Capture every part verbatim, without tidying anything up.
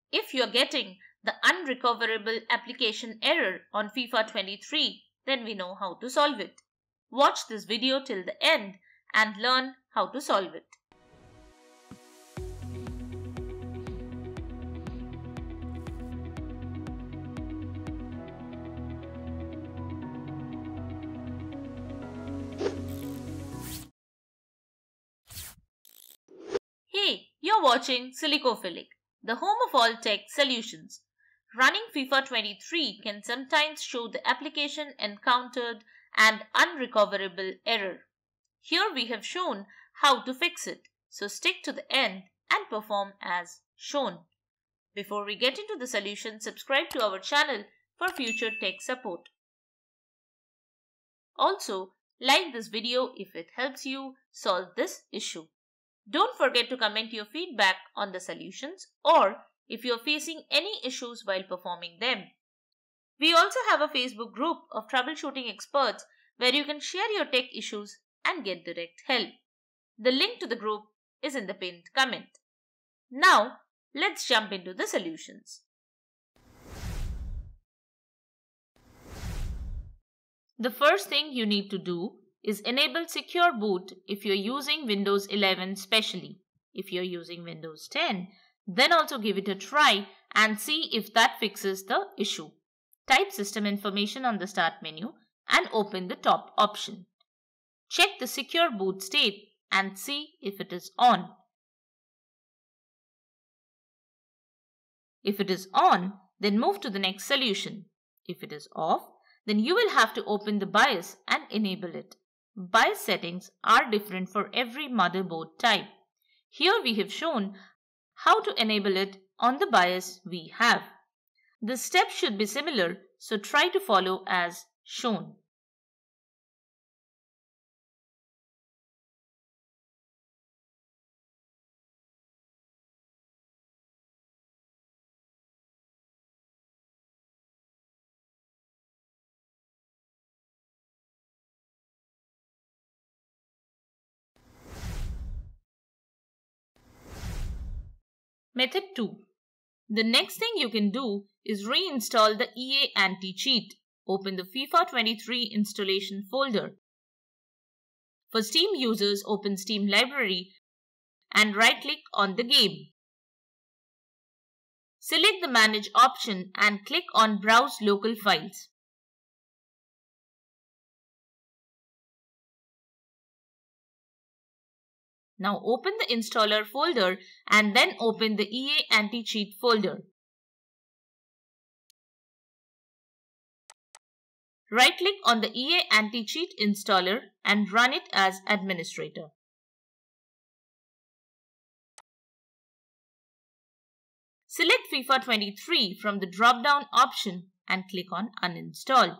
If you're getting the unrecoverable application error on FIFA twenty-three, then we know how to solve it. Watch this video till the end and learn how to solve it. Hey, you're watching Silicophilic, the home of all tech solutions. Running FIFA twenty-three can sometimes show the application encountered an unrecoverable error. Here we have shown how to fix it, so stick to the end and perform as shown. Before we get into the solution, subscribe to our channel for future tech support. Also, like this video if it helps you solve this issue. Don't forget to comment your feedback on the solutions or if you're facing any issues while performing them. We also have a Facebook group of troubleshooting experts where you can share your tech issues and get direct help. The link to the group is in the pinned comment. Now, let's jump into the solutions. The first thing you need to do is enable Secure Boot if you're using Windows eleven specially. If you're using Windows ten, then also give it a try and see if that fixes the issue. Type system information on the start menu and open the top option. Check the Secure Boot state and see if it is on. If it is on, then move to the next solution. If it is off, then you will have to open the BIOS and enable it. BIOS settings are different for every motherboard type. Here we have shown how to enable it on the BIOS we have. The steps should be similar, so try to follow as shown. Method two. The next thing you can do is reinstall the E A AntiCheat. Open the FIFA twenty-three installation folder. For Steam users, open Steam Library and right-click on the game. Select the Manage option and click on Browse Local Files. Now open the installer folder and then open the E A AntiCheat folder. Right-click on the E A AntiCheat installer and run it as administrator. Select FIFA twenty-three from the drop-down option and click on Uninstall.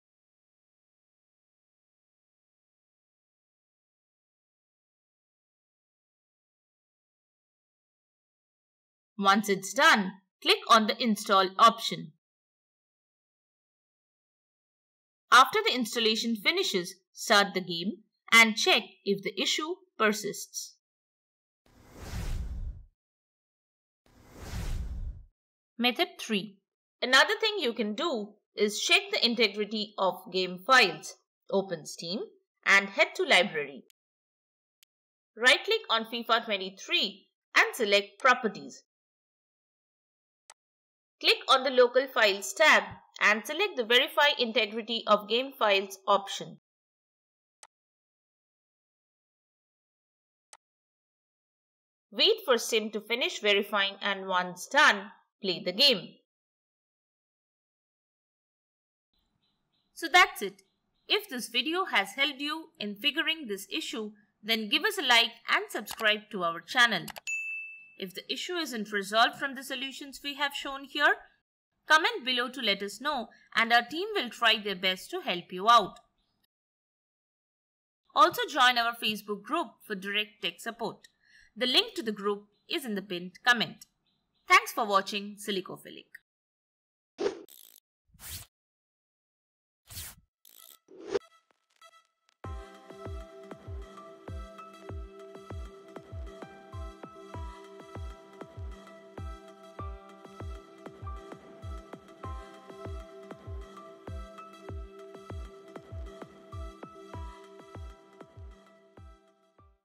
Once it's done, click on the Install option. After the installation finishes, start the game and check if the issue persists. Method three. Another thing you can do is check the integrity of game files. Open Steam and head to Library. Right-click on FIFA twenty-three and select Properties. Click on the Local Files tab and select the Verify Integrity of Game Files option. Wait for Steam to finish verifying and once done, play the game. So that's it. If this video has helped you in figuring this issue, then give us a like and subscribe to our channel. If the issue isn't resolved from the solutions we have shown here, comment below to let us know and our team will try their best to help you out. Also join our Facebook group for direct tech support. The link to the group is in the pinned comment. Thanks for watching Silicophilic.